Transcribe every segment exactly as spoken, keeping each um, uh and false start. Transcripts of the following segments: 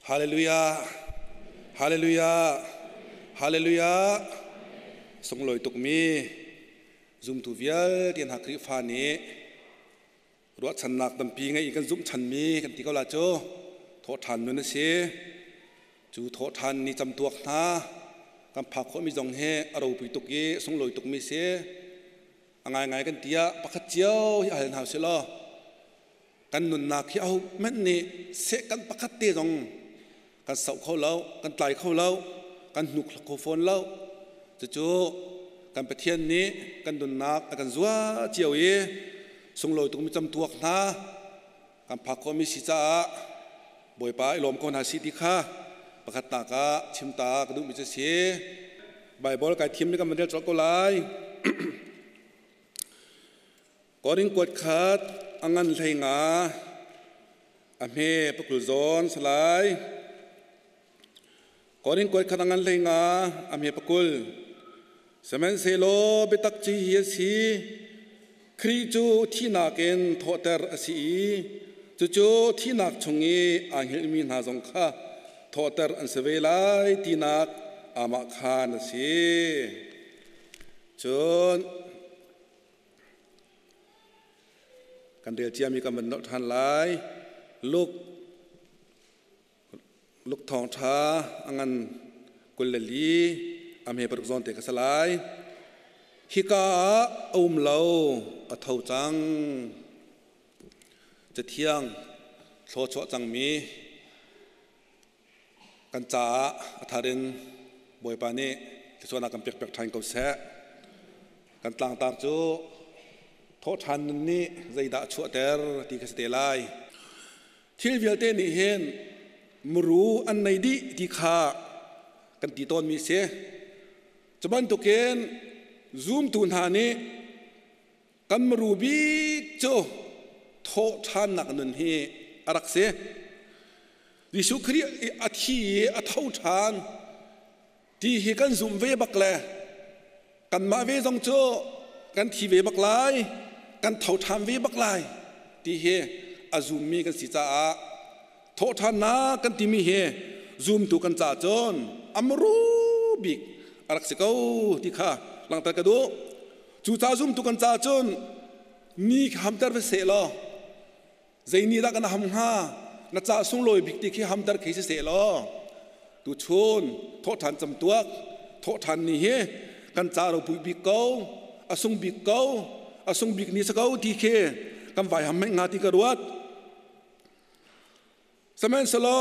ฮาเลลูยาฮาเลลูยาฮาเลลูยาทรงลอยตุกมีซุมตูเวียเตียนหักริฟานีรวดฉันหนักดำปีไงอีกันซุมฉันมีกันที่เขาลาโจโทษทันนั่นเสียจูโทษทันนี่จำตัวนะกำผักเขามีจงเฮอรูปิตุกีทรงลอยตุกมีเสียไงไงกันเตียปักเจียวที่อ่านหาเสียละกันนุนนักที่เอาแม่นี่เสกันปักเตียจงกันเสาเข้าเล่ากันไตเข้าเล่ากันหนุกโคฟนเล่าจะจูกันไปเทียนนี้กันดุนนักกันจัวเจียวเอทรงลอยตุกมีจำตัวนะกันผักเขามีสิจ้าบ่อยไปลมคนหาสิทธิค่ะปกติตากะชิมตากระดูกมิจฉาใบบอลไก่ทิมนี่กันมันเดียวจอกก็ไล่ก่อนยิ่งกดขาดอังงันไหลงาอเมปกุลโซนสลายก่อนยิ่งกดขาดอังงันไหลงาอเมปกุลสมัยเซโลเบตักจีเฮียสีครีจูที่นักเอ็นทอเตอร์สีจูจูที่นักชงยีอังเฮลมีนาจงข้าทอเตอร์อันเสวลายที่นักอามาคานสีจนกันเดียเจียมีกำมันนกทันหลายลูกลูกทองท้าอังันกุลลีอเมริกาจอนเตกสลายฮิกาอุ้มเหลาอัฐจังจะเที่ยงโชว์โชว์จังมีกันจ่าอัฐารินบอยปานีที่ส่วนนักกันเปียกเปียกทางเขาแสกันต่างต่างจูโทษทันนี้ใจด่าชั่วเตอร์ที่เขาเสด็จไล่ที่วิลเตนี่เห็นมรู้อันไหนดีที่ข้ากันตีต้นมีเสียจะบันตุเกนซูมตุนหานี้กันมรู้บีโจโทษทันนักนันเฮอารักเสดิสุครีอาทิอาเท่าทานที่เฮกันซูมเวบักแลกันมาเวจงโจกันทีเวบักไลกันเท่าทานเวบักไลที่เฮอาซูมมีกันสิจ้าโทษทานนะกันที่มีเฮซูมตุกันจ่าจนอัมรูบิกอารักเสกเอาที่ข้าหลังตะกระดูจูจ่าซูมตุกันจ่าจนนี่ฮัมเตอร์เวเสลอใจนี่รักกันฮัมฮานัจ่าส่งลอยบิกที่ฮัมเตอร์เคยเสลอตุชนโทษทานจำตัวโทษทานนี่เฮกันจ่าเราปุยบิกเกาอาส่งบิกเกาอาส่งบิกนี่สกเอาที่เคกันไว้ฮัมไม่งาที่กระดวดสมัยสลอ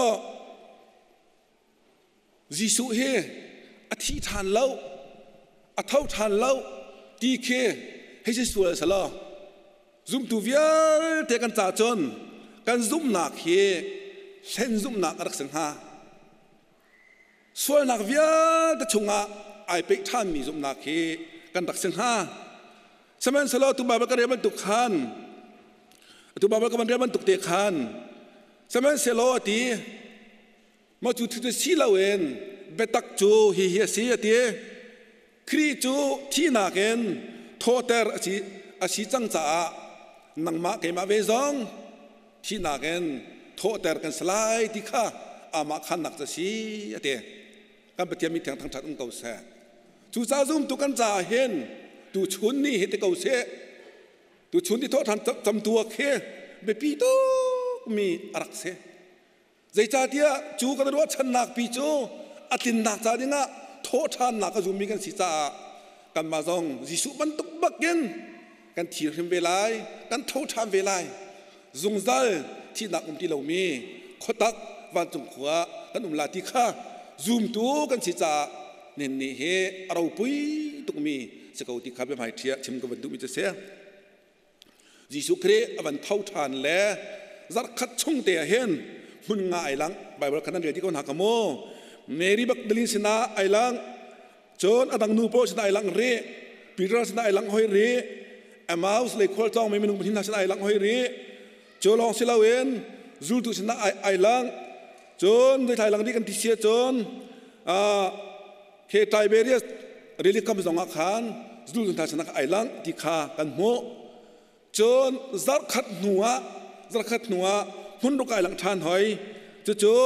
จิสุเฮอธิษฐานเล่าอธิษฐานเล่าที่เคให้จิสุเสลอซุ่มตัวเวียเตกันจ่าจนกันซุ่มหนักเฮเส้นซุ่มหนักรักสังหาส่วนหนักเวียตะชงอ่ะไอเป็กท่านมีซุ่มหนักเฮกันรักสังหาสมัยสลอตุบาบก็เรียกมันตุกขันตุบาบก็มันเรียกมันตุกเตะขันสมัยสลอตีมาจุดที่สีเหลาเองเบตักจูเฮียสีตีครีจูที่นักเองโทเตอร์อาชีอาชีจังจ่านังมาเกมาเวซองที่นักเองโทเตอร์กันสลายที่ข้าอามาขันนักจะสีตีกันไปเทียมมีทางทางชัดองเก่าเสจูจ่าซุ่มตุกันจ่าเห็นตูชุนนี่เห็นเก่าเสตูชุนที่โทษทันจำตัวเคเบปีโตมีรักเสใจจ่าเดียจูกันรู้ว่าฉันนักปีจูอตินนักจ่าดีนะโทษทันนักก็จูมีกันสิจ่ากันมาซองจิสุมันตุกบักเกินกันทีเรมเวลากันโทษทันเวลาจงใจที่นักอุ้มที่เรามีขตักวันจงขวากันอุ้มลาติข้าซูมตัวกันสิจ่าเน้นนี่เฮเราปุยตุกมีสกาวที่ข้าเป็นหายเทียชิมกับวันตุมิจะเสียจิสุเครวันเท่าทานแล้วจัดขัดชงเตียเห็นมุนง่ายหลังใบบรักนั้นเรียที่คนหักโมเมรีบักดลินสินาไอหลังจนอดังนูโปสินาไอหลังเรปีรัสนาไอหลังหอยเรเอมาอุสเลคอลจองไม่มีนุ่มพินาสินาไอหลังหอยเรจนลองสิลาเวนจูตุสินาไอไอหลังจนในไทยหลังนี้กันที่เสียจนอ่าเคไทเบเรียสเรียลิคัมสองอาคารจูตุสินาสินาไอหลังที่ขากันโมจนจัดขัดหนัวจัดขัดหนัวหุ่นลูกไอหลังทานหอยจู่ๆ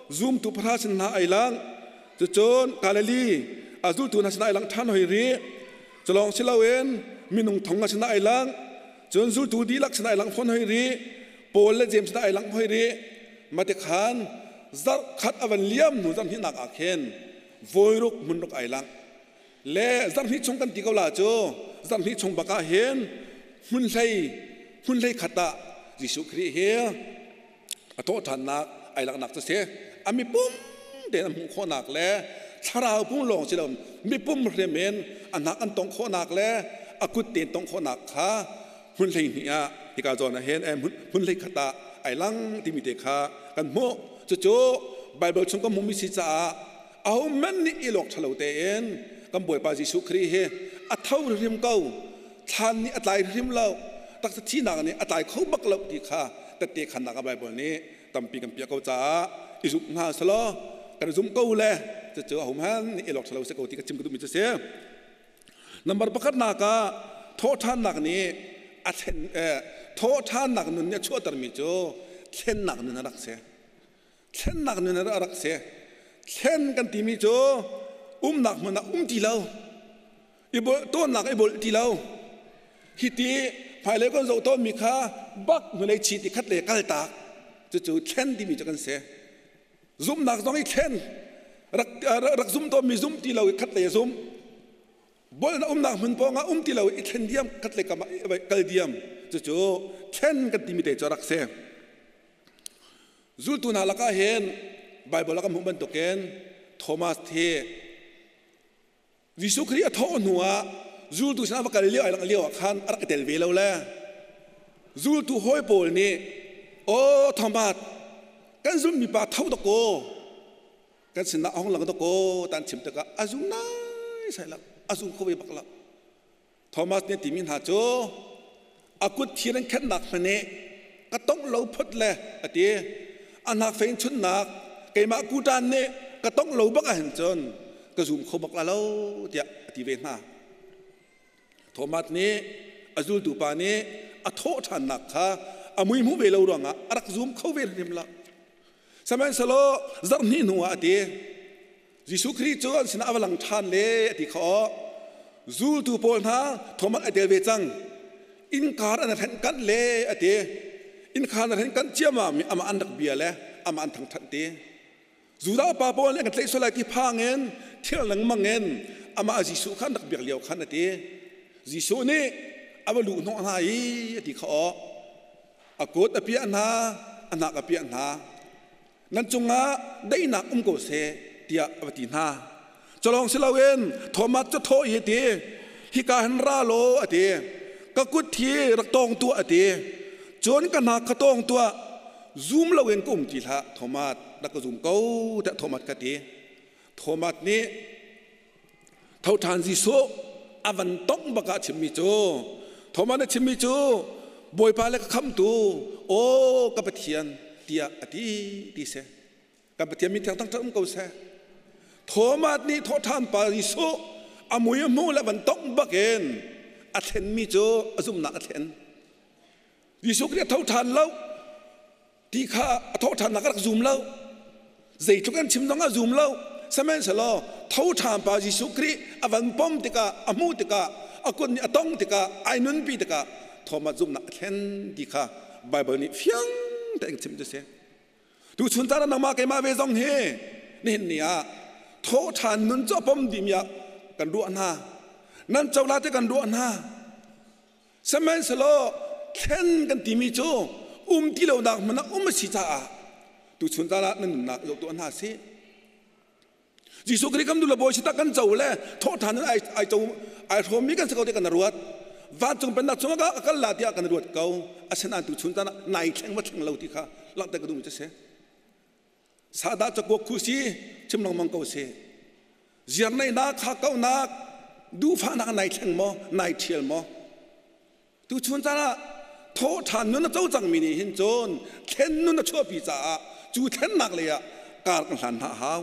ซูมตุพระชนะไอลังจะโจนกาเลลีอาซูตุนัชนะไอลังท่านหอยรีจะลองเชลเวนมินุงทงชนะไอลังจนซูตูดีลักชนะไอลังพอนหอยรีโปลและเจมส์ชนะไอลังหอยรีมาเตขานซักขัดอวันเลียมหนูจำที่นักอาเคนโวยรุกมุนรุกไอลังเล่จำที่ชงกันตีเกาลาโจจำที่ชงบักอาเห็นมุนเลยมุนเลยขัดตายิสุครีเฮียอโตทันนักไอลังนักจะเสียอามีปุ่มเดินมุ่งโคนักแล้วชาราปุ่มลงเฉลิมมีปุ่มเรเมนอันนักอันตรงโคนักแล้วอากุตินตรงโคนักขามุนเลยเนี่ยที่กาจอนะเห็นเอ็มมุนเลยขัดตาไอลังที่มีเด็กขากันโมจะโจไบเบิลชงก็มุมิสิจ้าเอาแม่นี่อีหลอกทะเลเตนกำบวยปาจิสุครีเฮอัฐาวริมเก้าท่านนี่อัตไลริมเล่าตักที่นักนี่อัตไลเขาบักเล่าดีค่ะแต่เตะขันนักไบเบิลนี้ตั้มปีกันเปียกเขาจ้าอิสุงาสโลกันซุ่มเก้าเลยจะเจอเอาแม่นี่อีหลอกทะเลเสกที่กระชิมกระดุมจะเสียนับบัตรประกาศนักโทษท่านนักนี้อัดเห็นเอ่อโทษท่านนักนั้นเนี่ยชั่วตรมิโจเช่นนักนั้นรักเสียเช่นนักนั้นรักเสียเช่นกันที่มีโจอุ้มหนักมันอุ้มทีเราอีโบต้นหนักอีโบทีเราฮิตีภายเลยก็เราต้นมีค่าบักมันเลยชีติคัดเลยกัลตากจะจู่เช่นที่มีจะกันเสียซุ่มหนักต้องให้เช่นรักรักซุ่มต้นมีซุ่มทีเราคัดเลยซุ่มบอลอุ้มหนักมันพองอุ้มทีเราอีเช่นเดียมคัดเลยกับกัลเดียมจะจู่เช่นกันที่มีแต่จะรักเสียจูตุนาลักเห็นไบเบิลลักมุบันตุเกนโทมัสเทวิสุครีอัทโอนัวจูตุชนะวักเลี้ยวไอลังเลี้ยวขันอักเตลเวลแล้วจูตุหอยโปลนี่โอ้โทมัสกันจูมีปาเท่าตะโกกันชนะห้องหลังตะโกตันชิมตะกะอาจุนายใช่ละอาจุนเขาไปบักละโทมัสเนี่ยที่มินหาโจอากุฎที่นั่นแค่หนักมันเนี่ยก็ต้องเราพุทธเลยอะทีอันนักเฟนชุนนักเกมากูดานเนี่ยก็ต้องเราบักเห็นจนก็ซุ่มเขาบักละเราเดียที่เวนมาโทมัสนี่อาจุลตูปานี่อโทษทันนักค่ะอามุยมุเวลาร้องอ่ะรักซุ่มเขาเวรเดิมละสมัยสโลจันนี่หนูอะทียิสุคริสต์จวนสินะอวลังทานเลยอะทีเขาจูลตูปอลนะโทมัสอเดเวจังอินการอันนั้นกันเลยอะทีอินคานนั้นกันเชื่อมามีอามาอันดักเบียเลยอามาอันทั้งทันทีจูดาปาปอนเนี่ยกันเตะสลายที่พังเงินเที่ยวหลังมังเงินอามาจิสุขันดักเบียเลี้ยวขันนั่นทีจิสุนี่อามาลูกน้องนายที่เขาอากดอภิอันนาอันนักอภิอันนานั่นจงอาได้นักอุ้มโกเสเดียอวตินาจะลองสิลาเวนโทมัสจะโทอีทีฮิกาฮันราโลอทีก็กุดทีรักตองตัวอทีจนกันนักกระตองตัวซูมเราเองกุมจีละโทมัสนักก็ซูมเขาแต่โทมัสกันทีโทมัสนี้เท่าทานซิโซอาวันต้องบักชิมิโจโทมัสเนี่ยชิมิโจบอยพาเล็กคำตูโอ้กับเทียนเดียอดีดีเสกับเทียนมีทางตั้งตั้งเขาเสโทมัสนี่โททานปาซิโซอามุยมูและวันต้องบักเองอาเทนมิโจอาซุมนักอาเทนยิสุคริสต์เท่าทานแล้วที่ข้าเท่าทานนักรักซูมแล้วใจทุกคนชิมต้องอาซูมแล้วสมัยสลอเท่าทานปายิสุคริสต์อวันปอมติกาอามูติกาอากุนอาตองติกาไอนุนปีติกาโทมัสซุมนักเห็นที่ข้าไบเบิลนี่เฟียงแต่ชิมจะเสียดูชุนตานักมาเกมาเวซองเฮนี่เนี่ยเท่าทานนุนจะปอมดิมยากันดูอันนานั่นเจ้าลาเตกันดูอันนาสมัยสลอเข็นกันที่มีโจอุ้มที่เราดักมันอุ้มสิจ้าดูชุนตาละนั่นนักยกตัวนาสิยิสุคริสต์คำดูละบอยสิตากันเจ้าเลยโทษฐานนั้นไอไอเจ้าไอโทมิกันสกาวเด็กันรวดวัดจงเป็นนักจงก็กันลาที่กันรวดเก่าอาศัยนั่นดูชุนตาละนายแข่งมาแข่งเราที่ข้าหลังแต่ก็ดูมันจะเสียสาดาจะกวกคุซีชิมลองมังเก่าเสียเจียนในนักข้าเก่านักดูฟ้านักนายแข่งมอนายเทียลมอดูชุนตาละโทษฐานนู้นเจ้าจังมินิหินโจนเข็นนู้นชั่วปีจ่าจูเข็นนักเลยอะการกันหันหาหาว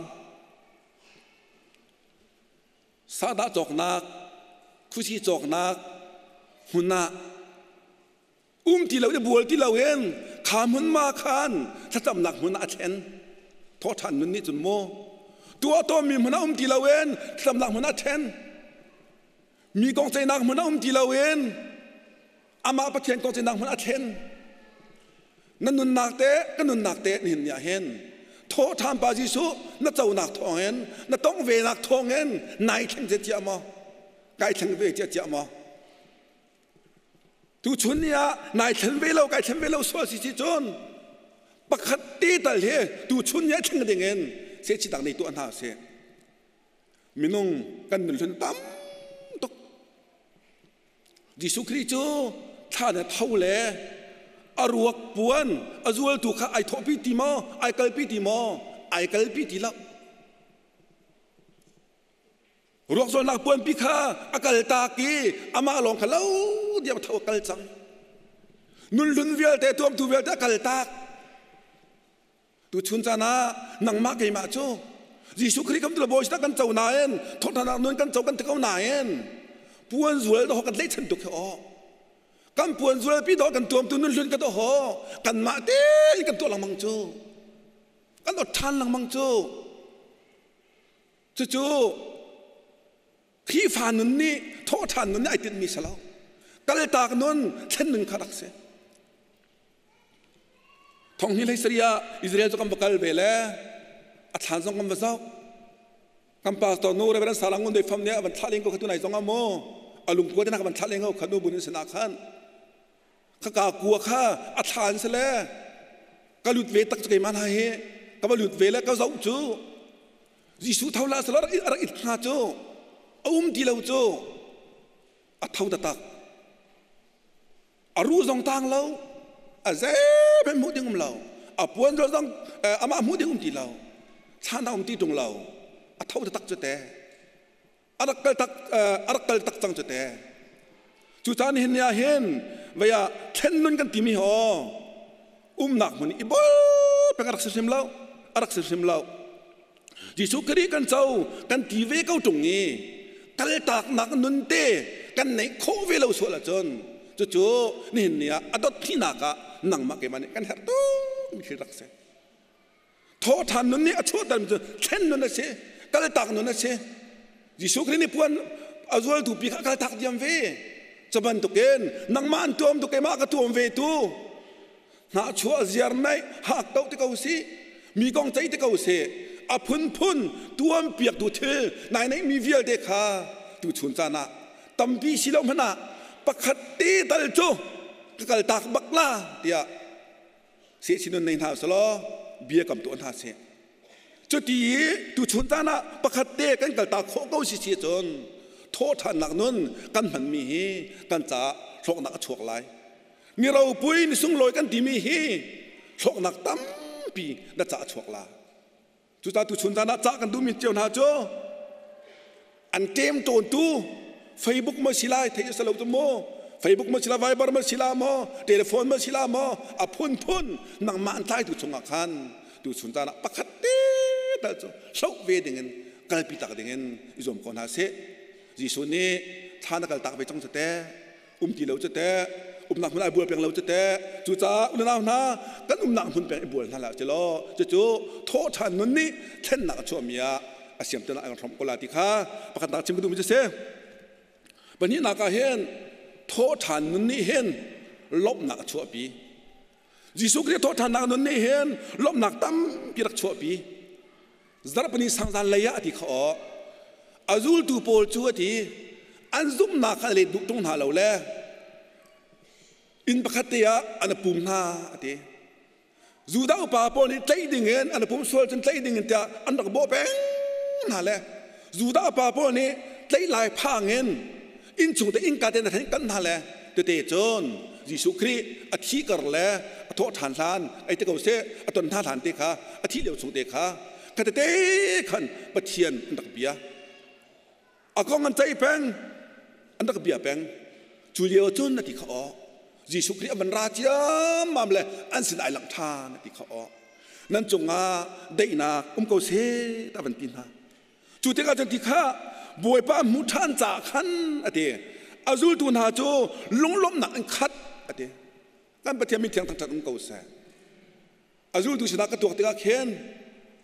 สาดาจอกนักคุชีจอกนักหุ่นนักอุ้มที่เราได้บวชที่เราเองขามุนมาคันถ้าจำหนักหุ่นนักเช่นทอทันนั้นนี่จุนโมตัวตัวมีมันอุ้มตีละเวนสำนักมันเทนมีกองใจนักมันอุ้มตีละเวนอามาประเทศกองใจนักมันเทนนั่นนุนนักเตะก็นุนนักเตะนี่เนี่ยเห็นโททำปาจิสุนั่นเจ้านักทองเห็นนั่นต้องเวนักทองเห็นนายแข่งเจียมาไก่แข่งเวเจียมาทุกชุนเนี่ยนายแข่งเวเราไก่แข่งเวเราสวดสิจิจนปกติแต่เลยทุกชุนเนี่ยแข่งกันเงินเสียชีต่างในตัวอันหาเสียมินงกันหนึ่งชุนตั้มตกยิสุคริโจท่านเนี่ยเท่าเล่อรวกปวนอจวลถูกข้าไอทอพิติมอไอเกลพิติมอไอเกลพิติละรวกส่วนนักปวนพิข้าอากาศตากีอามาลองขลุ่เดียวเท่ากัลจังนุนลุนเวียลแต่ตัวมตัวเวียลแต่กัลตาตุชุนจานานังมากไอมาโจยิสุคริกำตัวบอยสตากันเจ้านายนทอดนานุนกันเจ้ากันตะเขานายนปวนจวลต้องกันเล่ชันตุกเขากันปวนจวลพี่ดอกันตัวมตัวนุนลุนกันตัวหอกันมาเต้กันตัวหลังมังโจกันตัวทันหลังมังโจจู่จู่ที่ฟานุนนี่โทษทันนุนนี่ไอติดมีสลาวกันเลยตากนุนเช่นหนึ่งขรักเสทองฮิเลสเรียอิสราเอลจะกำบักลเบลอัฐานจงกำบัเจ้ากำปาสตอนูเรเบรันสารังกุนเดฟัมเนี่ยบันทัดเองก็ขัดตัวไหนจงกำโมอลุงกัวได้นักบันทัดเองก็ขัดนูบุญสนาขันข้ากากลัวข้าอัฐานเสลกลุดเวตักจะเกิดมันหายกบลุดเวแล้วก็เจ้าจูยิสุเท่าละสลาอิอะไรอิทนาจูอุ้มดีแล้วจูอัฐาวตะตักอารู้จงตังแล้วอาเจ็บเป็นมุดยังเราอาปวนเราต้องอามามุดยังมุดเราชาหน้ามุดตรงเราอาเท่าตักจะแต่อารักเกลตักอารักเกลตักจังจะแต่จุดนั้นเห็นยาเห็นว่าเช่นนั้นกันที่มีหออุ้มหนักมันอีบ่เป็นอารักเสริมเราอารักเสริมเรายิสุคริกันเจ้ากันที่เวก้าตรงนี้กันตักหนักนุนเตกันในโคเวเราสวดละจนจู่ๆนี่เนี่ยอดที่นักนั่งมาเก็บมันกันเหรอตู้มีคิดรักเสียโทษทันนั่นนี่อชั่วแต่มันเช่นนั่นนะเสียก็เลยตักนั่นนะเสียยิสุคริสนี่พวนอาจจะถูกปีกก็เลยตักยามเวจะบันตุกเองนั่งมันตัวมตุกเองมากระตัวมเวตูน่าชั่วเสียร์ไหนหักเต้าที่เขาสิมีกองใจที่เขาเสียอพุนพุนตัวมเปียกตัวเธอนายไหนมีเวียเด็กขาตัวชุนจานะตั้มปีสิลมหน้าปกติตลจูก็เลยตักบักล่าเดียเสียชินุนในท่าสโลเบียกับตัวท่าเสียจุดที่ตุชุนตานะปกติกันก็ตักโคก้าวสิเสียจนโทษทันหนักนุนกันมันมีกันจะโชคหนักโชคไหลนี่เราปุ้ยนี่สุ่งลอยกันที่มีโชคหนักตั้มปีน่าจะโชคไหลจุดที่ตุชุนตานะจากกันดูมีเจ้าหน้าโจอันเต็มโจนตู้เฟซบุ๊กมาสิลาเทสลาวจโมเฟซบุ๊กมาสิลาไวบาร์มาสิลาโมเทเลโฟนมาสิลาโมอพุนพุนนังมันท้ายตุชงอาคันตุชุนตานะปกติแต่จู่โชคเวดิ่งเงินกลปิตักดิ่งเงินอิจมคนหาเสยิสุนี่ท่านกลตักไปจังจะแต่อุ้มตีเราจะแต่อุ้มนักมันไอ้บัวเปียงเราจะแต่จู่จ้าอุ้มนักนะกันอุ้มนักมันเปียงไอ้บัวนั่นแหละจะรอจะจู่โทษทันนั่นนี่เช่นนักชั่วเมียอาเซียมจะน่าอังทำกุลาติข้าปกติชิมดูมิจะเสวันนี้นักเห็นโทษฐานนั้นนี่เห็นลบหนักชั่วปียิสุคริสโทษฐานนักนั้นนี่เห็นลบหนักตั้มกิรักชั่วปีจารปนิสังสารเลยะที่เขาอาจูลตูโพลชั่วที่อันซุ่มนักอะไรดุตรงหาเราแลอินปกติอะอันปุ่มหน้าที่จูดาวป่าปนี่ใจดิ่งเงินอันปุ่มสวลจนใจดิ่งเงินแต่อันนักโบเป้งนั่นแหละจูดาวป่าปนี่ใจลายผ้าเงินอินจุงแต่อินกาเดนแต่กันนั่นแหละเตเตจนยิสุคริอธิกรแล้วโทษฐานทานไอเตกเสอตนท่าฐานเตค่ะอธิเดียวสุงเตค่ะกันเตขันปะเทียนอันดักเบียอากองอันใจแปงอันดักเบียแปงจูเลียวจนนาทีเขายิสุคริมันราชยามมาเลยอันสินไอหลังทานนาทีเขานั่นจงอาได้นาอุ้มเกาเสตะวันตินฮะจูเตกาจันทิข้าบวยป้ามุทันจากขันอะเดียอาจูตุนหาโจลงล้มหนักขัดอะเดียกันปฏิมิตรยังตั้งแต่อุ้มเกาเสอาจูตุชนะกระตัวติกาเข็น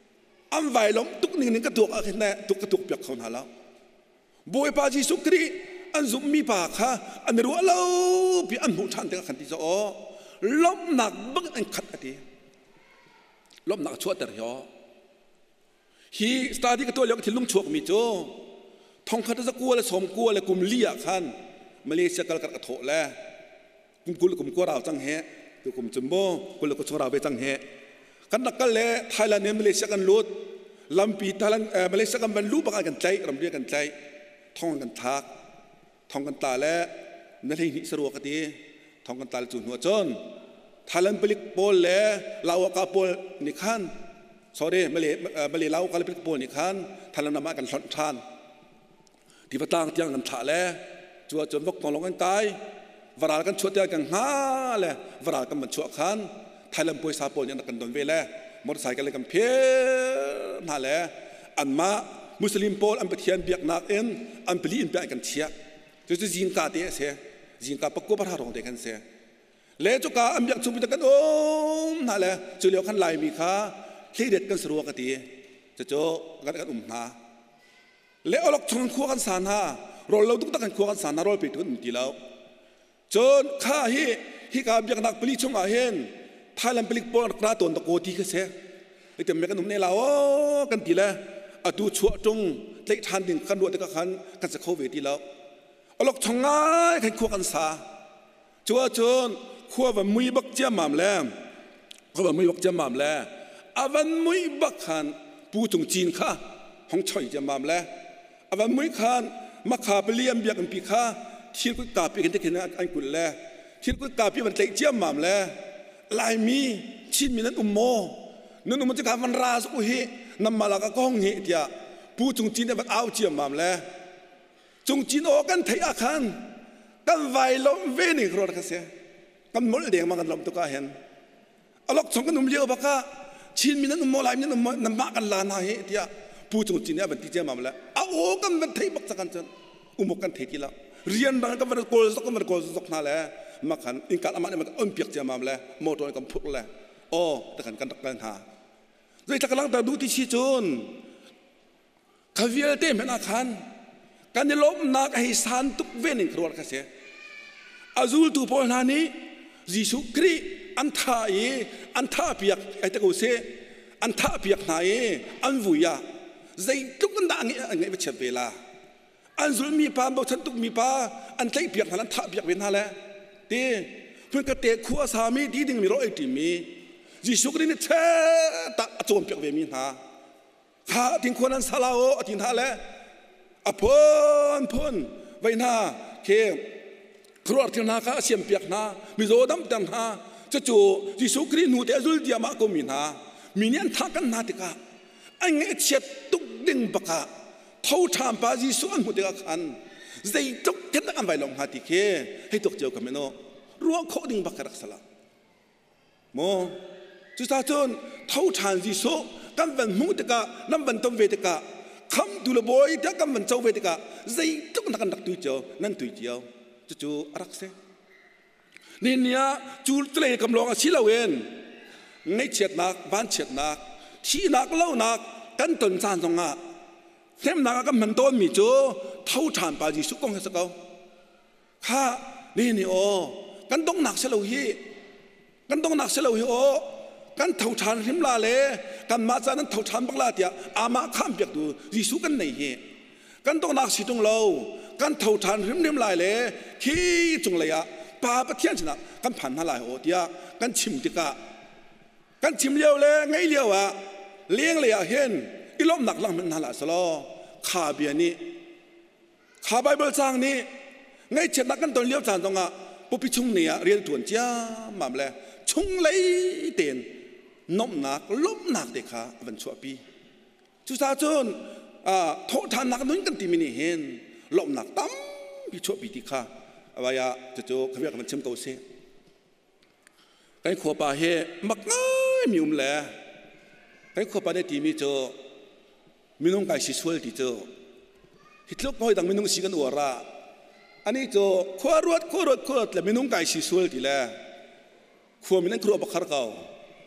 อันไว้ลมตุกนิ่งนิ่งกระตุกอะไรเนี่ยตุกกระตุกเปียกเขาหนาแล้วบวยปาจีสุกรีอันซุมมีปากค่ะอันรัวเล่าพี่อันหูชันเด็กขันที่จะอ๋อล้มหนักบังอันขัดอดีล้มหนักชั่วแต่เหรอฮีสตาร์ที่กระตัวเลี้ยงที่ลุงชวกมีโจทองคัดจะกลัวเลยสมกลัวเลยกุมเลี้ยขันมาเลเซียกระกระโถแล้วกุมกุลกุมกัวเราจังเหะตัวกุมจุมโบกุลกุชราเวจังเหะกันนักกันเลยไทยแลนด์เนี่ยมาเลเซียกันลุดลำปีไทยแลนด์มาเลเซียกันบรรลุประกันใจรำเรียกกันใจท่องกันทักท่องกันตาและนั่นเองนิสรัวกันดีท่องกันตาจุนหัวจนไทยแลนด์ผลิตโปลและลาวกาโปลนิคันสอรี่มาเลมาเลลาวกาผลิตโปลนิคันไทยแลนด์นำมากันสันทานที่ประตางเตียงกันถาและจัวจนพวกตองลงกันตายวรากันชวดเตียงกันหาและวรากันมันชวขันไทยแลนด์ป่วยซาโปลยังนักกันโดนเวล่มอเตอร์ไซค์กันเลยกันเพี้ยนหาและอันมามุสลิมโปลอันเป็นเทียนเบียกนักเอ็นอันเป็นลีนเบียกันเชียจะจะยิงกาเตะเสียยิงกาปกกบพระรองเตะกันเสียเละจุกาอันเบียกชุบตะกันโอ้นั่นแหละจุเลียวขันไหลมีขาที่เด็ดกันสรัวกันตีจะโจกันกันอุ่มนาเละเอาล็อกชงขั้วกันสานฮะรอเราต้องตั้งกันขั้วกันสานฮะรอไปถึงตีแล้วจนข้าฮีฮีกาเบียกนักปลีชงอาเห็นไทยแลนด์ปลีโปลกระตุนตะโกตีกันเสียไอ้เต็มเมกันอุ่มเนี่ยเรากันตีแล้วอดูชัวจงเล็กทันดึงกันด้วยแต่ก็ขันกันจะเข้าเวทีแล้วเอาล็อกชงง่ายขันขั้วกันสาจัวจนขั้ววันมุยบักเจ้าหม่ำแล้วขั้ววันมุยบักเจ้าหม่ำแล้วอาวันมุยบักขันปูจงจีนข้าห้องช่อยเจ้าหม่ำแล้วอาวันมุยขันมาขาไปเลี้ยมเบียกันปีข้าที่กุตาปีกันที่เห็นอันกุลแล้วที่กุตาปีมันเตะเจ้าหม่ำแล้วลายมีชินมีนั้นอุโมนั่นอุโมจะการวันราสุกุฮินำมาแล้วก็ก้องเหตุยาผู้จงจีนเนี่ยมันเอาเจียมมาแล้วจงจีนโอกันไทยอาคารกันไวล้มเวนิครอดกันเสียกันหมดเดียงมากันล้มตุกาเห็นเอาล็อกสองกันนุ่มเยอะปะค่ะชินมีนั้นนุ่มโมลายมีนั้นนุ่มนำมากันลานาเหตุยาผู้จงจีนเนี่ยมันที่เจียมมาแล้วเอาโอกันเป็นไทยบักสักกันจนอุโมกันไทยกีฬาเรียนบางกันมันโกลสักกันมันโกลสักนั่นแหละมาขันอินกัดอามันเนี่ยมันอ้นเปียกเจียมมาแล้วโมตัวกันพุกแล้วโอ้แต่กันกันตักกันหาด้วยตะกลังตาดูที่ชีจนขวิลเต้เป็นอาคารการในลมนักให้สานตุกเวนิครัวกันเสียอาจูลตูพอนานี้ยิสุครีอันท่าเออันท่าเปียกไอ้ตะกุเสอันท่าเปียกนายอันวุยาใจตุกันด่างเงี้ยเงี้ยไม่เฉเวลาอันจุลมีปาบอกฉันตุกมีปาอันใจเปียกนั้นท่าเปียกเป็นอะไรเต้เพื่อนก็เตะขัวสามีดีดึงมีร้อยตีมียิสุกรีนี่เช่ตะโจมเปียกเวมินหาข้าทิ้งคนนั้นสลาวทิ้งท่าแล้วอพนพนไว้หน้าเคครัวที่นาข้าเสียมเปียกนามิโซดำดำนาจะจู่ยิสุกรีนูเตจุลเดียมาก็มีนามีเนียนทักกันนาติกาไอ้เงี้ยเช็ดตุกดึงบักะเท่าชามปายิสุอันมุเดกขันใจตุกเท็ดอันไว้ลงหาติเคให้ตกเจียวกันไม่โนรัวเขาดึงบักะรักษาโมจุดท้ายจนเท่าชานยิสุกันวันมุเดกะน้ำวันต้มเวติกะคำดูแลบ่อยแต่กันวันเจ้าเวติกะใจตุกนักนักตุยเจียวนั่นตุยเจียวจู่ๆรักเสนี่เนี่ยจูเตะกำลังชิลาเวนในเฉียดนักบ้านเฉียดนักที่นักเล่านักกันต้นจานตรงอ่ะเต็มนักก็มันต้นมีจู่เท่าฐานปาจีสุกงให้สักเอาข้านี่นี่โอกันต้องหนักเสลาฮีกันต้องหนักเสลาฮีโอกันเท่าฐานหิมลาเลกันมาจากนั้นเท่าฐานบักลาเตียอามาข้ามเปียกดูจีสุกันในเฮกันต้องหนักสิตรงเรากันเท่าฐานหิมเนียมลายเลยขี้จงเลยอะป่าประเทียนชนะกันผ่านหลายโอเดียกันชิมติกะกันชิมเลี้ยวเลยไงเลี้ยวอะเลี้ยงเลยอะเห็นอีล้มหนักลังมันหลายสลอขาเบียนี่ขาไบเบิลจางนี่ไงเช็ดนักกันตอนเลี้ยวจานตรงอะปุ๊บพิชุงเนี่ยเรียนถ่วนจ้ามาเลยชุงเลยเตียนน้มหนักล้มหนักเด็กขาวันชั่วปีจุดซาจนอ่าโทษทานนักนู้นกันตีมินิเห็นล้มหนักตั้มพิชั่วปีที่ขาอวัยะจะโจขยับมันเชื่อมตัวเสียไก่ขวบปลาเฮมักง่ายมีอุ้มแหล่ไก่ขวบปลาในตีมีโจมีน้องไก่ชิสวลที่โจฮิตลุกน้อยดังมีน้องสิกันอวราอันนี้โจขวารวดขวารวดขวดแล้วมีน้องไก่ชิสวลที่แหล่ขวมีนั่นขวบบักขารเก่า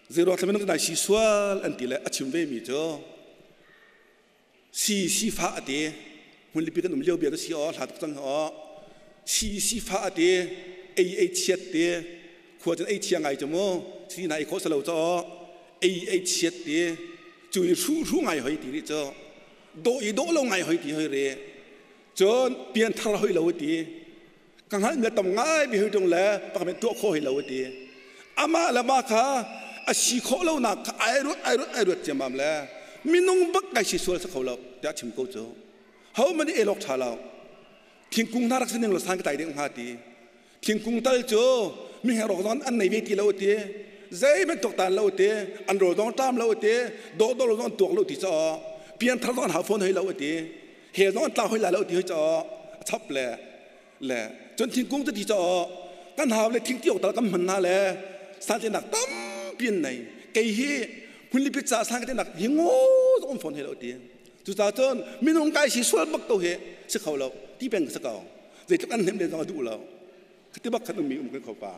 zeroทำไมต้องได้สีสวลอันตีเลยอชิมเวมีจ้อสีสีฟ้าเดียหุ่นลิปิกันหนุ่มเลี้ยวเบียดสีอ๋อหาตุกจังอ๋อสีสีฟ้าเดียไอไอเชียดเดียควรจะไอเชียงไงจ้ะมั้งสีไหนเขาสลาวจ้อไอไอเชียดเดียจุยรู้รู้ไงหอยตีนี่จ้อโดยโดเราไงหอยตีหอยเร่จนเปลี่ยนทางหอยเราตีกังหันเงินต่ำง่ายไปหอยตรงแล้วปากเป็นตัวโคหอยเราตีอามาละมาค่ะอาชีโคเราหนักไอรุไอรุไอรุเจียมบามแล้วมีน้องบักไก่ชีสวลสักเขาเราจะชิมกูจ้อเขามันเอลอกชาเราทิ้งกุ้งน่ารักสิ่งหนึ่งเราสร้างกระต่ายเด้งหาตีทิ้งกุ้งตัลจ้อมีเหตุร้อนอันไหนเวทีเราตีใจเป็นตกตาเราตีอันโรดองตามเราตีโดดโดดร้อนตัวเราตีจ้อเปลี่ยนทางร้อนหาฝนให้เราตีเหตุร้อนตาให้เราตีให้จ้อชับแหละแหละจนทิ้งกุ้งจะตีจ้อกันหาเลยทิ้งเที่ยวตากันมันน่าแหละสร้างจะหนักตั้มเปลี่ยนไหนไก่เฮหุ่นลิปิจ่าสร้างกันหนักหิงโง่ต้องฝนให้เราตีจุดจ้าจนมีน้องไก่สีสวยบักตัวเฮสักเขาเราที่เป็นสักเขาใจทุกอันเห็นเดินมาดูเราที่บักขันมีอุ้มกันเขาป่า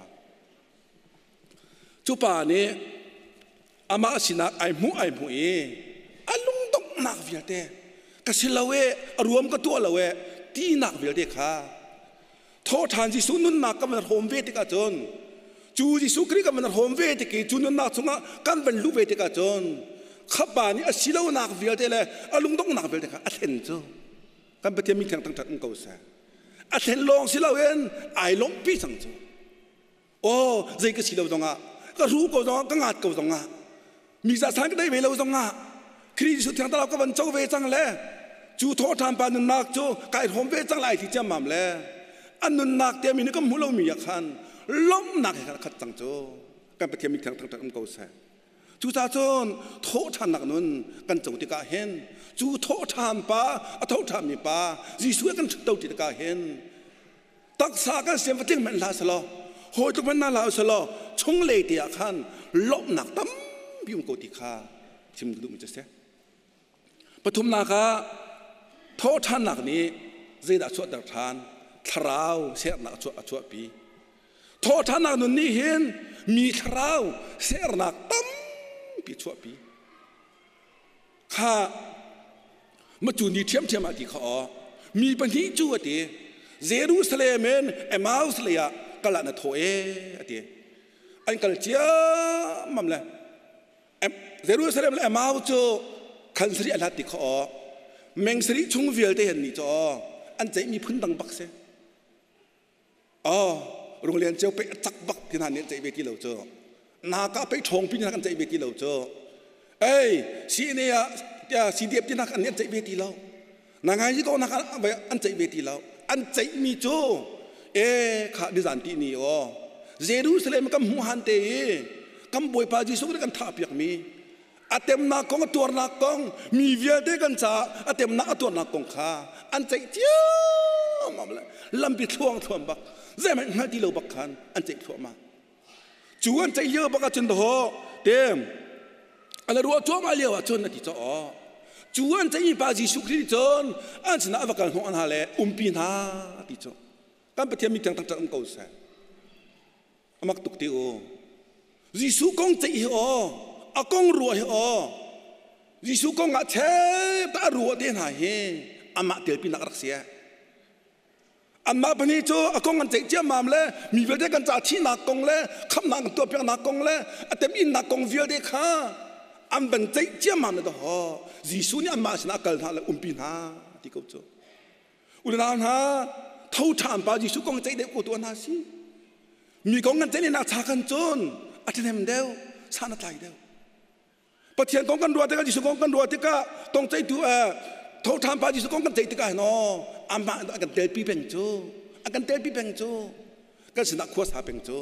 จุป่านี้อามาสินักไอหมูไอหมูเออลุงต้องหนักเวียเต้กสิลาเวรวมกับตัวเราเวที่หนักเวียเต้ค่ะโทษทานจิสุนุนนักกับมันโฮมเวติกาจนจูจิสุคริกับมันโฮมเวติกิจุนุนนักสงะกันเป็นลูเวติกาจนขับป่านี้อสิลาวนักเวียเต้เลยอลุงต้องหนักเวียเต้ค่ะอัดเห็นจ้ะกันเป็นเทียมมีทางตั้งแต่ตั้งเก่าแสอัดเห็นลองสิลาเวนไอลงปีสังจ้ะโอ้ใจก็สิลาวตรงอ่ะก็รู้ก็ตรงก็งัดก็ตรงอ่ะมีสารก็ได้เวลาตรงอ่ะคริสต์ที่ทางตลาดก็วันเจ้าเวจังเลยจู่โทษทำปานุนักจู่ไก่หอมเวจังไรที่จะมั่มเลยอันนุนักเดียมีนึกก็มุลมีอาคันล้มหนักให้ขัดจังจู่กันไปเทียมมีทางทางทางเก่าแสจู่ตาจนโทษทานหนักนุนกันจู่ที่กาเห็นจู่โทษทำปาโทษทำมีปาจีสวยกันเต่าที่กาเห็นตักษากันเสียงฟังมันลาสลอโหจุมันน่าลาสลอชงเลยที่อาคันล้มหนักตั้มพิมโกติคาชิมดูมันจะเสียปฐุมนาคาโทษท่านหนักนี้เจดาชวดดักทานทราวเสียหนักชวดชวดปีโทษท่านหนักนุ่นนี้เห็นมีทราวเสียหนักตั้มปีชวดปีข้ามาจูนี่เทียมเทียมอดีเขามีปัญหาจูอดีเยรูซาเล็มเอมาอุสเลียกัลลันโถเออดีอันกัลเจียมั่มเลยเยรูซาเล็มและมาอุจูขันสรีอัลฮัดติขอเมงสรีชงเวียลเตเห็นนี่จ้ออันใจมีพื้นดังบักเสอ๋อโรงเรียนเจ้าไปจักบักที่นั่นเนี่ยใจเวทีเราจ้อนาก็ไปชงพี่นักกันใจเวทีเราจ้อเอ้ยสีเนี่ยจะสีเดียบที่นักอันเนี่ยใจเวทีเรานางไงที่ก็นักอันใจเวทีเราอันใจมีจ้อเอ้ข้าดิฉันที่นี่อ๋อเยรูซาเล็มกับมูฮันเตกำบวยพาจิสุกกันท่าเปียกมีอาเต็มนักกองตัวนักกองมีเวียดกันจ้าอาเต็มนักตัวนักกองข้าอันใจเจ้ามาเลยลำปิดท่วงท่วงบักเจ้ามันหาที่เราบักขันอันใจท่วงมาจวนใจเยอะบักจนโตเต็มอันนั้นรัวท่วงมาเลี้ยวจนนาทีจ้าจวนใจมีปาจิสุคริจนอันชนะบักกันหัวอันหาเลอุ้มปีนาทีจ้าการปฏิบัติมีทางต่างๆมันก็ใช่อามักตุกติโอจิสุกงใจโออากงรัวเหรอยิสุกงอาเชตารัวเดินหายเฮอามาเตียปีนักรักเสียอามาปนิโจอากงกันเจียมามเลยมีเวลเดกันจ่าที่นักกงเลยคำนักตัวเพียงนักกงเลยอาเต็มอินนักกงเวลเดข้าอันเป็นเจียมามเลยต่อยิสุนี่อามาชนะกันท่าเลยอุ้มปีนาที่เขาโจอุลนาฮะเท่าทานปายิสุกงใจเด็กอุตัวนาซีมีกงกันใจในนักชากันจนอาทิตย์เห็นเดียวชาณาใจเดียวปะเทียนกองกันรัวที่ก็จิสุกองกันรัวที่ก็ต้องใจตัวเออเท่าทำปาจิสุกองกันใจที่ก็เนาะอามาอากันเตลปีเป็นโจอากันเตลปีเป็นโจก็สนักขวสาเป็นโจ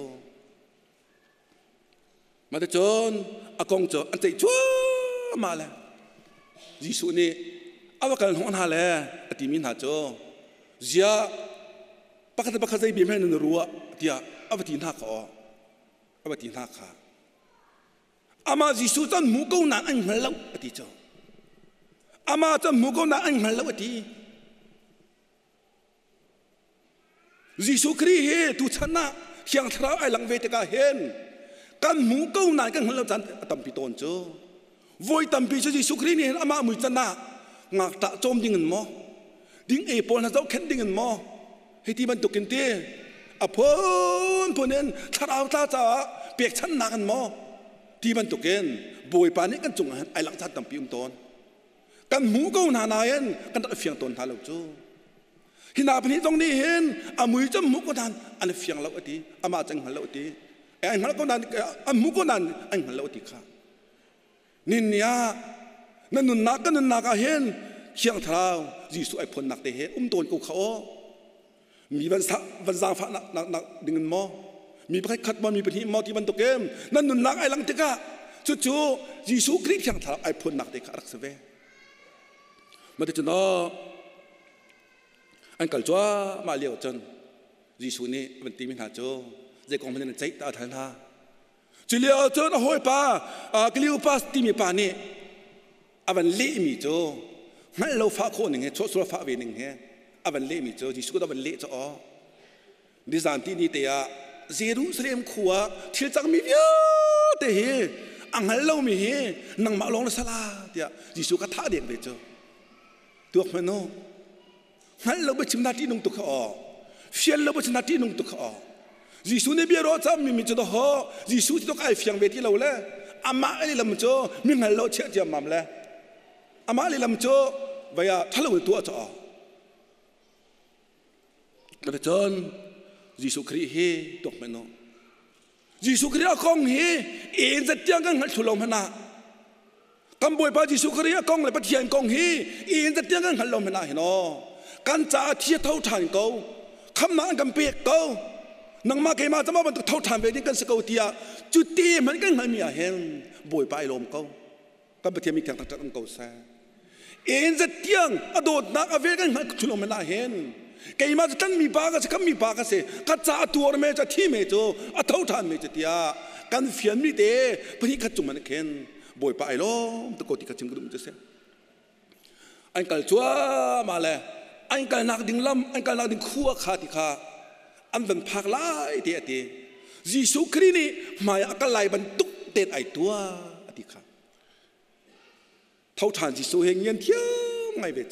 มาแต่จนอากงโจอันใจชัวมาเลยจิสุนี่เอาว่ากันหัวหน้าเลยอติมินหาโจเจียปากแต่ปากใจบีมให้นนรัวเดียเอาไปทิ้งท่าขอเอาไปทิ้งท่าขาอามาจิสุจันมุกเอาหน้าอันมันเล่าอดีจ้าอามาจันมุกเอาหน้าอันมันเล่าอดีจิสุครีเฮตุชนะเฮียงทราไอหลังเวทกาเห็นกันหมูเก้านานกันหันเราจันตั้มปีตอนเจ้าวัยตั้มปีเจ้ายิสุครีนี่อามามือจันนะงากตะโจมดิ่งเงินมอดิ่งเอปอนฮะเจ้าเข็นดิ่งเงินมอให้ที่มันตกกินเต้อพนพนเองถ้าเราตาจ้าเปียกชั้นนักกันมอที่มันตกเกินบวยปานี้กันจงไอหลังจัดตั้มปีอุ้มตอนกันหมูเก้านานายนกันตัดเฟียงตอนท่าเราเจ้าหินาพันธุ์ตรงนี้เห็นอามือจมูกก็นันอันเฟียงเราอดีอามาจังหันเราอดีไอ้หันก็นันอามูก็นันไอ้หันเราอดีค่ะนินเนียนั่นนุนนักก็นุนนักเห็นเชียงเท้าจีสุไอ้พลนักเตะอุ้มโดนกูเขามีวันสักวันสางฟ้านักนักนักดึงเงินมอมีประคัดมอมีปฏิมอที่มันตกเกมนั่นนุนนักไอ้หลังเตะกะจู่ๆจีสุคลิปเชียงเท้าไอ้พลนักเตะกะรักษาเวมาแต่จนอันกัลจ้ามาเลี้ยวจนยิสุนี่มันตีมินหาโจเจ้ากองพันธุ์ใจตาทันท่าจุเลี้ยวจนห้อยป้ากลิ้วป้าตีมีป้านี่อาวันเล่มีโจงั้นเราฟ้าโคหนึ่งเฮชั่วสุรฟ้าเวหนึ่งเฮอาวันเล่มีโจยิสุก็อาวันเล่จะอ๋อดิฉันที่นี่เตียเซรุสเลมขัวที่จังมีเยอะเตะเฮอังฮัลโลมีเฮนังมาลงละสลาเตียยิสุก็ท่าเดียงเบโจตัวมันโนฮัลโหลบัชนาทีนุ่งตุกอ๋อเฟียลโลบัชนาทีนุ่งตุกอ๋อยิสุเนี่ยเบียร์จ้ามีมิจฉาฮอยิสุที่ต้องไอ้เฟียงเวทีเราเลยอามาอะไรลำโจมีฮัลโหลเชื่อที่มั่มเลยอามาอะไรลำโจไปอ่ะทะเลตัวจ้าแต่จนยิสุคริเฮตกมันโนยิสุคริอาคงเฮเอ็นจะเตียงกันหัดทุลมพนาคำบวยพระยิสุคริอากงเลยปะเทียนกงเฮเอ็นจะเตียงกันหัดลมพนาเห็นอ๋อการจ่าเทียเท่าทานเขาคำนั้นกันเปียกเขานังมาเกมาจะมาบรรทุกเท่าทานเวทีกันสกาวเทียจุดตีมันกันไม่มีอะไรเห็นบวยไปลมเขากันไปเทียมีแข่งตัดตัดเขาแซ่เอ็นจะเตียงอโดดนักอเวกันหัดชุลมันน่าเห็นเกมาจะตั้งมีปากจะคำมีปากเสกันจ่าตัวเมจะที่เมจ่อเท่าทานเมจะเทียกันเฟียนมีเดพนี่ขัดจุมันเห็นบวยไปลมตะโกติขัดจุงกระดุมจะเสียอันกัลชัวมาเลยอันกันนักดิ่งลำอันกันนักดิ่งขัวขาติขาอันเป็นพักไล่เดียดียิสุครีนี่หมายอักไลบรรทุกเต็นไอตัวอธิขาเท่าทานยิสุเฮงเงียนเที่ยงไงเวจ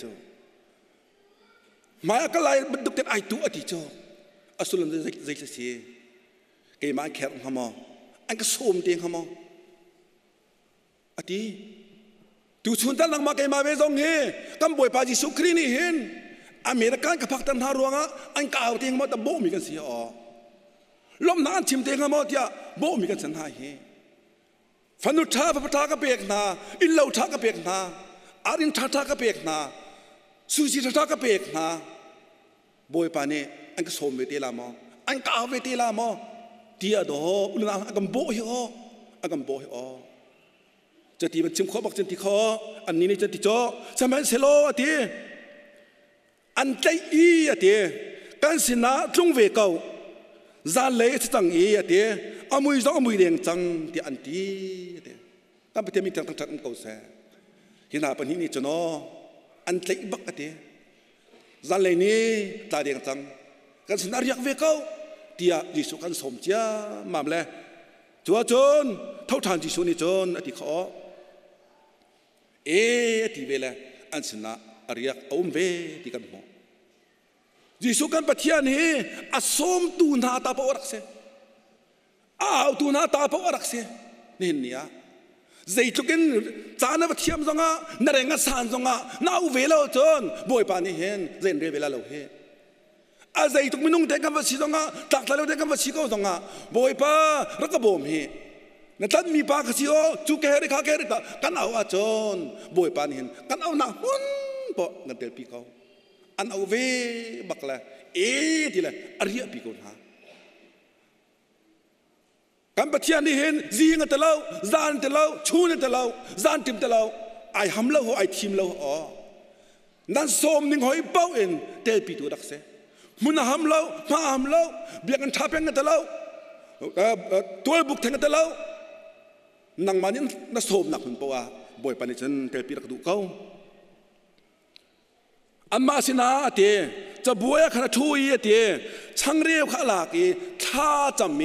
หมายอักไลบรรทุกเต็นไอตัวอธิโจอสุลันใจใจเสียเกี่ยมาแขกขมออันก็ส้มเตียงขมออธิดูชุนตันลังมาเกี่ยมาเวจงเฮกำบวยปายิสุครีนี่เห็นอเมริกันกับพักตันทารวงอ่ะอันก่าวเตียงมาแต่โบมีกันเสียอ๋อลมนานชิมเตียงมาเดียโบมีกันสันหายเฮฟันุชาพระทากระเบียกนาอินเลวทากระเบียกนาอารินทาทากระเบียกนาสุจิทากระเบียกนาโบยปานี่อันก็สมเวทีลามออันก่าวเวทีลามอเดียดออุลนาอันกันโบยอ๋ออันกันโบยอ๋อจะตีมันชิมข้อบอกจันติข้ออันนี้นี่จันติโจสมัยเซโลอ่ะทีอันใจอีอะเดียการสินะจงเวกเอาจานเล่จังอีอะเดียอามุยจงอามุยเรียงจังที่อันที่เดียการไปเที่ยวมีทางทางทางเก่าแซ่ที่นาปัญหานี้จนออันใจบักอะเดียจานเล่นี้ตาเรียงจังการสินะเรียกเวกเอาเดียยิสุกันสมเจ้ามามเลยจัวจนเท่าทานยิสุนี่จนอธิขอเอที่เวลาอันสินะเรียกอมเวที่กันมอยิสุกันปะเทียนี่อสมตูนาตาปอรักเสอ้าวตูนาตาปอรักเสนี่เนี่ยใจจุกินจานปะเทียมจงอ่ะนเรงสานจงอ่ะน่าอุเวลาจนบ่อยปานี่เห็นเรนเรเวลาเราเห็นอาใจทุกมินุ่งเด็กกันว่าชีจงอ่ะตักตะเลเด็กกันว่าชีก็จงอ่ะบ่อยปารักบ่มเห็นนั่นท่านมีปากชีโอจุกแกเรข้าแกเรตากันเอาอาจนบ่อยปานี่เห็นกันเอาหน้าหุ่นปะเงินเดือนปีเขาอันเอาเวบักละเอ๊ะทีละอริยปีคนหากันปะเทียนนี่เห็นจีงตะเล่าจานตะเล่าชูนตะเล่าจานติมตะเล่าไอหำเล่าไอทิมเล่าอ๋อนั่นสมนิ่งหอยเป้าเอ็นเตปีตัวดักเสมุนหำเล่ามาหำเล่าเบียกันทับยังตะเล่าตัวบุกแทงตะเล่านังมานี่นั่นสมหนักเหมือนปะวะบ่อยปานิชันเตปีรักดูเขาอันมาสินาเตจะบวยขณะทุยเตช่างเรียวขลากีท่าจำมี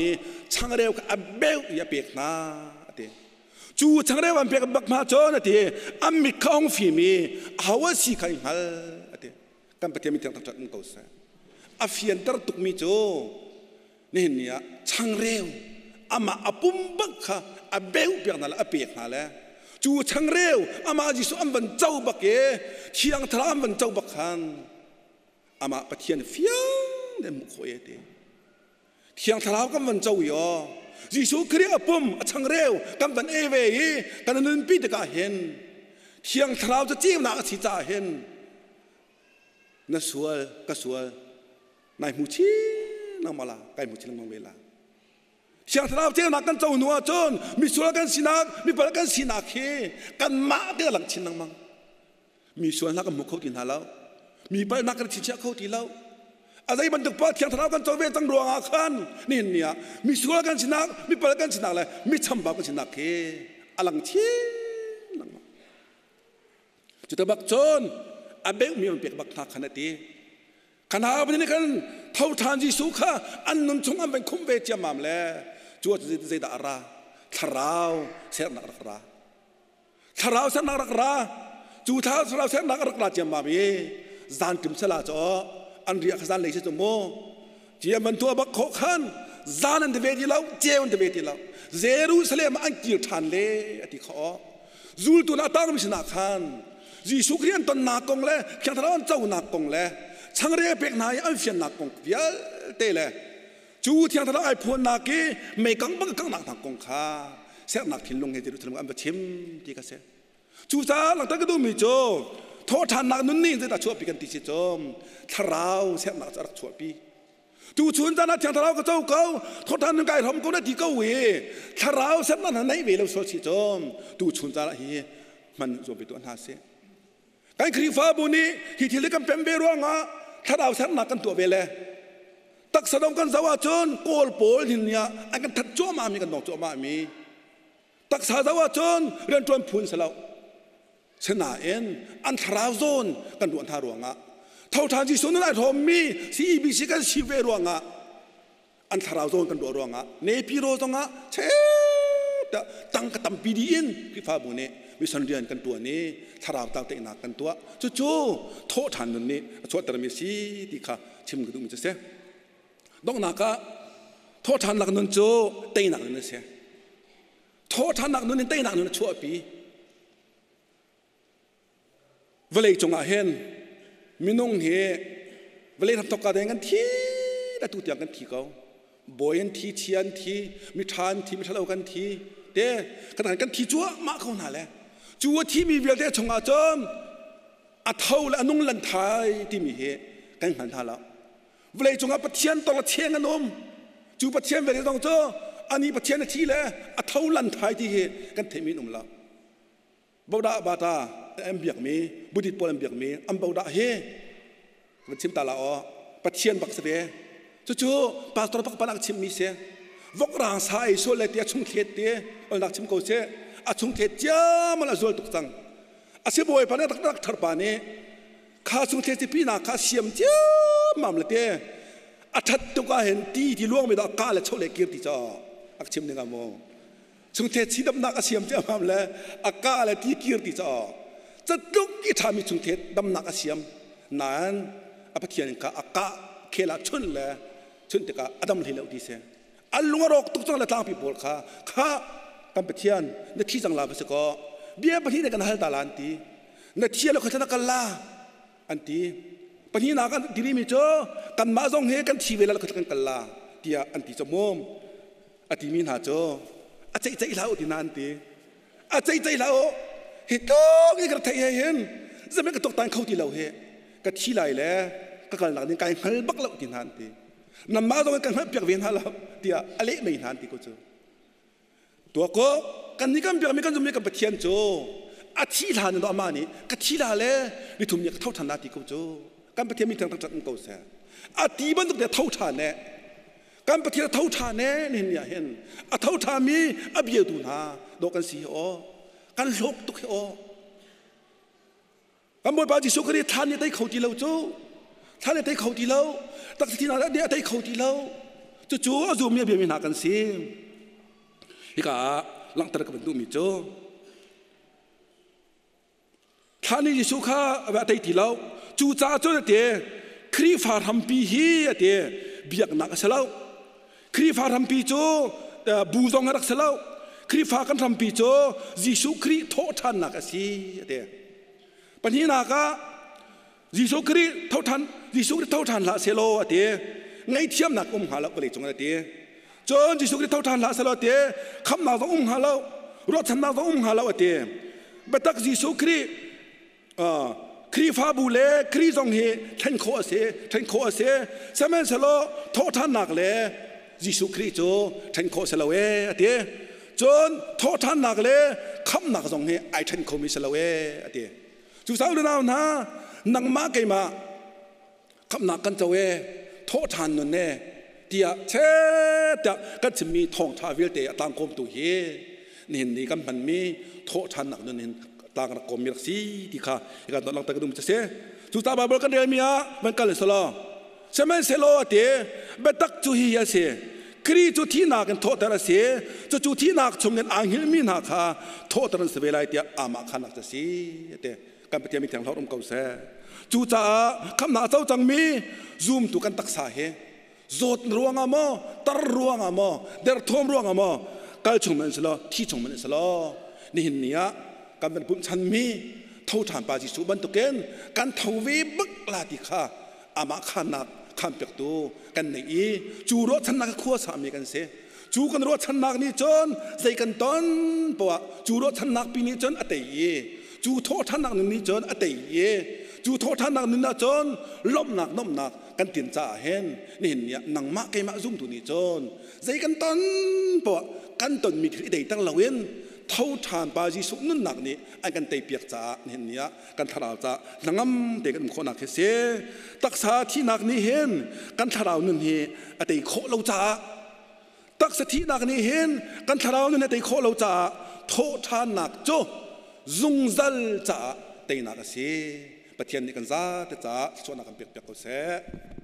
ช่างเร็วกับเบลอย่าเปียกนาเดจูช่างเร็วอันเปียกบักมาโจนะเดอันมีข้องฝีมีเอาว่าสิใครหัลเดกันประเทศมีทางตัดมันก็เสียอาเฟียนตระตุกมีโจนี่เนี่ยช่างเร็วอามาอปุ่มบักค่ะอาเบลเปียกนั่นละเปียกนั่นแหละจูช่างเร็วอามาจิสุอันวันเจ้าบักเอเที่ยงทรามวันเจ้าบักขันอามาประเทศเฟียงเดมุขเอเดเที่ยงทรามกันวันเจ้าอยู่จิสุครีอปุ่มช่างเร็วกันวันเอเวย์กันนั่นปีเดกาเห็นเที่ยงทรามจะจิ้มนักสิจ่าเห็นนั่นสวยก็สวยนายมุชีนั่งมาละไก่มุชีนั่งมาเวลาเชียงทราวเจ้านักกันเจ้าหนัวจนมีส่วนกันสินักมีปลกันสินักเฮกันมาเดือดหลังชินนังมังมีส่วนนักกันมุขเขากินหาแล้วมีปลนักกันชินเชี่ยเขาตีแล้วอะไรมันตึกป้าเชียงทราวกันเจ้าเวจังรวงอาคันนี่เนี่ยมีส่วนกันสินักมีปลกันสินักเลยมีชำบากันสินักเฮอลังชินนังมังจุดตะบักจนอาเบลมีมันเปียกบักนักขนาดนี้ขณะนี้กันเท่าทานจิสุขะอันนุนชงอันเป็นคุ้มเวจามามแลจวดจะจะด่าราทาราวเสียนักรักราทาราวเสียนักรักราจูท้าทาราวเสียนักรักราจามามเอจานติมสลาจ่ออันเรียกจานเลยใช่ไหมเจียมันตัวบักโคขันจานอันเดเวทีเราเจียมันเดเวทีเราเจรูซาเล็มอันกิลทานเล่อธิขอจูลตัวนาตั้งมิสนาขันจิสุครีนตนนักกงเล่เขียนทาราวเจ้านักกงเล่ช่างเรียกเป็กนายอันเฟียนนักกงเวียเตะเลยจูเทียงทะเลไอพูนนักกี้ไม่กังบังกังนักนักกงข้าเสียนักทิ้งลงให้จิรุธรรมอันเป็นชิมที่กระเสจูจ้าหลังจากก็ดูมีโจโทษทานนักนุ่นนี่จะตัดชั่วปีกันติชิจอมทาราวเสียนักจะรักชั่วปีจูชวนจ้านักเทียงทะเลก็เจ้าเก่าโทษทานนักไก่ทำก็ได้ที่เก่าเวทาราวเสียนักไหนเวเราสวดชิจอมจูชวนจ้าละเฮมันรวมไปตัวอันหาเสียการครีฟ้าบุนีที่ที่เล็กกันเป็นเบรวงอ่ะถ้าเราเสียนักกันตัวเวลตักสะดมกันสวัสดิ์โกลโปลหินเนี่ยอันกันทัดจ้วมามีกันนอกจ้วมามีตักสาสวัสดิ์เรียนจวนพูนสลาวชนะเอ็นอันทราวโซนกันดวนทารวงอ่ะเท่าทานที่สุนทรทอมมีซีบีซีกันชีเวรวงอ่ะอันทราวโซนกันดวนรวงอ่ะเนปิโรตงอ่ะเช่ตั้งกระตั้มปีดีอินที่ฟ้าบุญเนี่ยมีสันเดียนกันตัวนี้ทาราวตั้งเตนักกันตัวจู่ๆโทษทานนั่นนี่ชดแต่ละมีสีที่ข้าชิมกันดูมันจะเสียดองนักโทษทานนักนั่นโจเตนักนั่นเสียโทษทานนักนั่นเตนักนั่นชั่วปีเวลาจงอาเห็นมินงเฮเวลาทำตกกระเดงกันทีแต่ตุ่ยกันทีเขาบอยกันทีเชียนทีมิทานทีมิทะเลากันทีเด้ขนาดกันทีจั่วมาเขาหนาแหละจั่วที่มีเวลาจงอาจอมอัฐเอาและนุ่งลันทายที่มีเฮกันหันท่าแล้วเวลาจงอาปะเทียนตละเทียนกันนมจูปะเทียนเวลาต้องเจออันนี้ปะเทียนที่แหละอัฐเอาลันทายที่เฮกันเทมินอมละบาวดาบาตาเอ็มเบียกมีบุตรปอลเอ็มเบียกมีอัมบาวดาเฮมันชิมตาละอ๋อปะเทียนบักเสดจู่ๆปาสตอร์ปักปนักชิมมีเสียวกรางสายโซเลตียชงเทเตียอันนักชิมเขาเสียอาชงเทจ้ามันละโซลตุกตังอาเสียบอยปานี่ตักตักทาร์ปานี่ข้าชงเทจิปีน่าข้าเสียมจ้ามั่มละเตียอาทัดตุกาเห็นตีที่ล่วงไม่ได้ก้าและโชเลกีร์ติจ้าอักชิมเนี่ยกันโมชงเทจิดำนักอาเสียมจ้ามั่มละอาก้าและตีกีร์ติจ้าจะตุกที่ทำมีชงเทดำนักอาเสียมนั้นอาปะเทียนข้าอาก้าเคลาชนเลยชนเด็กอาดัมที่เลวดีเสียอัลลุงรอกตุกจังละตามปีบอลข้าข้ากัมพูชีนักที่จังลาบสกอเบียประเทศกันฮัลตาลันตีนักที่เราเขาจะนักลาอันตีประเทศนักดีริมิโจกันมาจงเฮกันทีเวลาเราเขาจะกันกันลาที่อันตีจมูกอันตีมินหาโจอาใจใจเราที่นั่นตีอาใจใจเราเฮตุกนี่กระเทียเห็นจะไม่กระตกตันเขาที่เราเฮกันที่ไรแล้วก็กันหลังนี้การฮัลบักเราที่นั่นตีน้ำมาต้องกันให้เปียกเวียนฮัลเราที่อะไรไม่นั่นตีก็โจตัวก็กันนี่กันเปียกไม่กันจะไม่กันปะเทียนโจอาทิตย์ละนี่ตัวอามานี่กันที่ละเลยนี่ทุ่มเนี่ยเท่าทันนาตีก็โจกันปะเทียนมีทางตัดมันก็เสียอาทิตย์มันต้องเดี๋ยวเท่าทันเนี่ยกันปะเทียนเท่าทันเนี่ยนี่เนี่ยเห็นอาเท่าทันมีอาเบียดูนะดอกกันสีอ๋อกันโลกตุกอ๋อกันบ่อยปาจิสุกรีทันเนี่ยได้เขาที่เราโจท่านได้เขาที่เราตักที่นั่นได้ได้เขาที่เราจู่ๆจูมีเบียมีนากันสิฮิกาหลังตระกับดูมิโจท่านี้ยิสุข้าแบบไทยที่เราจู่จ้าจู่เดียครีฟาร์ฮัมปีฮีเดียเบียกนักเสลาครีฟาร์ฮัมปีโจบูซองรักเสลาครีฟากันฮัมปีโจยิสุครีโททันนักสิเดียปัญหานักยิสุครีโททันยิสุครีโททันละเสลาเดียไงเทียมนักอุ้มหาเราก็เลยจงเดียจนยิสุครีโททันละเสลาเดียคำนักต้องอุ้มหาเรารถทันนักต้องอุ้มหาเราเดียบัดตักยิสุครีครีฟาบูเล่ครีซองเฮทันโคเสทันโคเสสมัยสโลโททันนักเล่ยิสุครีโจทันโคสลาเวเดียจนโททันนักเล่คำนักซองเฮไอทันโคมิสลาเวเดียจุดสาวเรื่องนั้นนะนังมาเกมาคำนักกันเจเวโททันนั่นเน่เดียเช่เดียก็จะมีทองทาวิลเตะต่างคมตุเฮนี่นี่กันมันมีโททันนักนั่นเองต่างกันคมมีรักษีที่ข้าอีกการตอนหลังตะกุดุมจะเสียจุดตาบาบกันเดียมีอะมันกันเลยสโลใช่ไหมเสโลเดียเบตักจุฮียาเสียครีจุที่นักกันโทษแต่ละเสียจุจุที่นักชมเงินอ่างหิลมีนักข้าโทษแต่ละเสียเวลาเดียอามาขันนักจะเสียเดียการปฏิบัติมีทางเราต้องเก่าเสียจู่จ้าคำนาเจ้าจังมีซูมตุกันตักษาเฮโจดรวงอ่ะมั้งตรรวงอ่ะมั้งเดรทอมรวงอ่ะมั้งการชงมันสละที่ชงมันสละนี่เห็นเนี่ยการเป็นผู้ชันมีเท่าฐานปาจิสุบันตุเกนการทวีบึกลาติข้าอามาขานักข้ามเปียกตัวกันในอีจูรถชันนักขั้วสามีกันเสียจูกันรถชันนักนี่จนใส่กันต้นปะจูรถชันนักปีนี้จนอเตยจูโทษท่านนักนี้จนอเตยจูโทษท่านนักนี้จนล้มหนักน้มหนักกันตินจ่าเห็นนี่เห็นเนี่ยนังมะเกมะซุ่มตัวนี้จนใส่กันต้นปะกันต้นมีที่ใดตั้งละเว้นเท่าทานปาจิสุนั่นหนักนี่ไอ้กันเตยเปียกจ่าเห็นเนี่ยกันทาราวจ่านังงำเด็กกันคนหนักเสียตักษาที่หนักนี่เห็นกันทาราวนั่นเฮอเตยโคเราจ่าตักษาที่หนักนี่เห็นกันทาราวนั่นอเตยโคเราจ่าโททานหนักโจซุงซัลจ่าเตยหนักเสียปะเทียนนี่กันจ่าแต่จ่าชวนนักกันเปียกเปียกก็เสีย